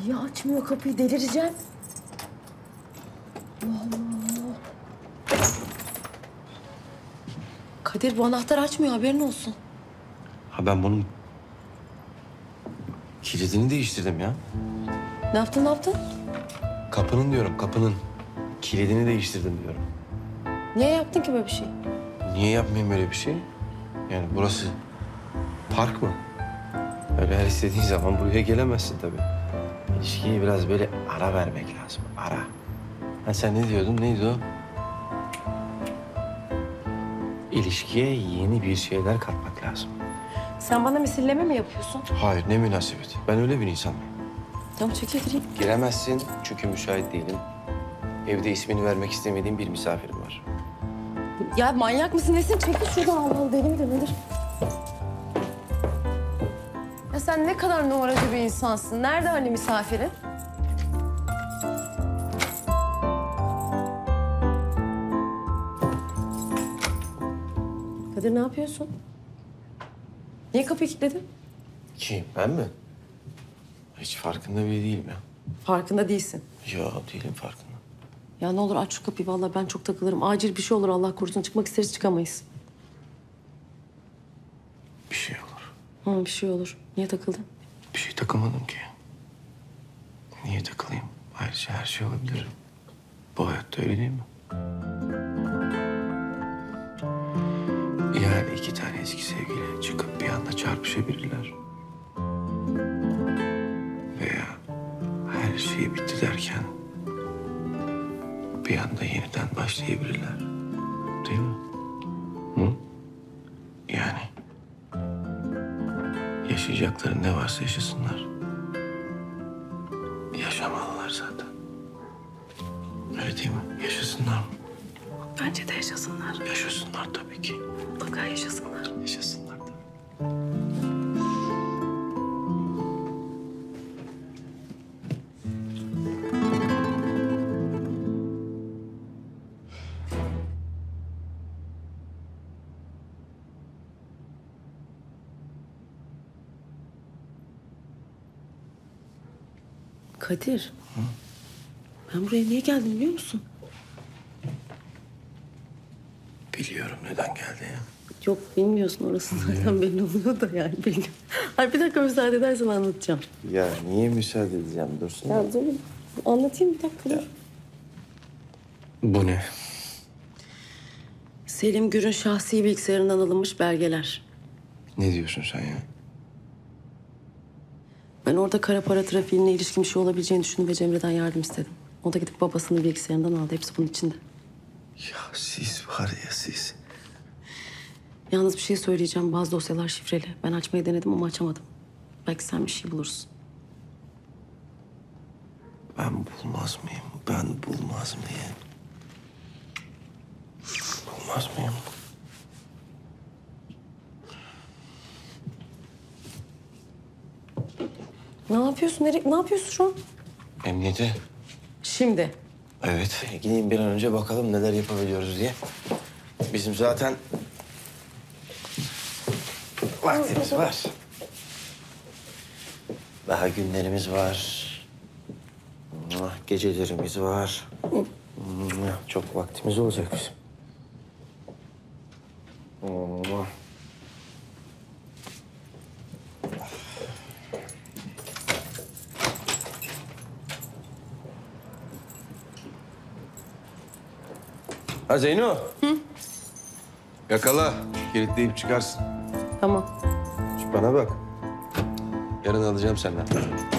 Niye açmıyor kapıyı? Delireceğim. Allah. Kadir bu anahtar açmıyor, haberin olsun. Ha ben bunun kilidini değiştirdim ya. Ne yaptın, ne yaptın? Kapının diyorum, kapının. Kilidini değiştirdim diyorum. Niye yaptın ki böyle bir şey? Niye yapmayayım böyle bir şey? Yani burası park mı? Öyle her istediğin zaman buraya gelemezsin tabii. İlişkiye biraz böyle ara vermek lazım, ara. Ha sen ne diyordun, neydi o? İlişkiye yeni bir şeyler katmak lazım. Sen bana misilleme mi yapıyorsun? Hayır, ne münasebet. Ben öyle bir insan mıyım? Tamam, çekil gireyim. Giremezsin çünkü müsait değilim. Evde ismini vermek istemediğim bir misafirim var. Ya manyak mısın nesin? Çekil şuradan, Allah deli midir nedir? Ya sen ne kadar numaracı bir insansın. Nerede hani misafirin? Kadir ne yapıyorsun? Niye kapıyı kilitledin? Kim, ben mi? Hiç farkında bile değilim ya. Farkında değilsin. Ya değilim farkında. Ya ne olur aç şu kapıyı, vallahi ben çok takılırım. Acil bir şey olur, Allah korusun. Çıkmak isteriz, çıkamayız. Bir şey olur. Bir şey olur. Niye takıldın? Bir şey takamadım ki. Niye takılayım? Ayrıca her şey olabilir. Bu hayatta öyle değil mi? Yani iki tane eski sevgili çıkıp bir anda çarpışabilirler. Veya her şey bitti derken bir anda yeniden başlayabilirler. Değil mi? Hı? Yani yaşayacakları ne varsa yaşasınlar. Yaşamalılar zaten. Öyle değil mi? Yaşasınlar mı? Bence de yaşasınlar. Yaşasınlar tabii ki. Mutlaka yaşasınlar. Yaşasınlar tabii. Kadir. Hı? Ben buraya niye geldim biliyor musun? Biliyorum neden geldi ya. Yok bilmiyorsun, orası zaten belli oluyor da yani belli. Hayır bir dakika müsaade edersen anlatacağım. Ya niye müsaade edeceğim? Dursun. Ya dur anlatayım bir dakika. Dur. Bu ne? Selim Gür'ün şahsi bilgisayarından alınmış belgeler. Ne diyorsun sen ya? Ben orada kara para trafiğine ilişkin bir şey olabileceğini düşündüm ve Cemre'den yardım istedim. O da gidip babasının bilgisayarından aldı. Hepsi bunun içinde. Ya siz var ya siz. Yalnız bir şey söyleyeceğim. Bazı dosyalar şifreli. Ben açmayı denedim ama açamadım. Belki sen bir şey bulursun. Ben bulmaz mıyım? Ben bulmaz mıyım? Bulmaz mıyım? Ne yapıyorsun? Ne yapıyorsun şu an? Emniyete. Şimdi. Evet. Gideyim bir an önce bakalım neler yapabiliyoruz diye. Bizim zaten vaktimiz var. Daha günlerimiz var. Gecelerimiz var. Çok vaktimiz olacak bizim. Ha Zeyno. Hı? Yakala. Kilitleyip çıkarsın. Tamam. Bana bak. Yarın alacağım senden.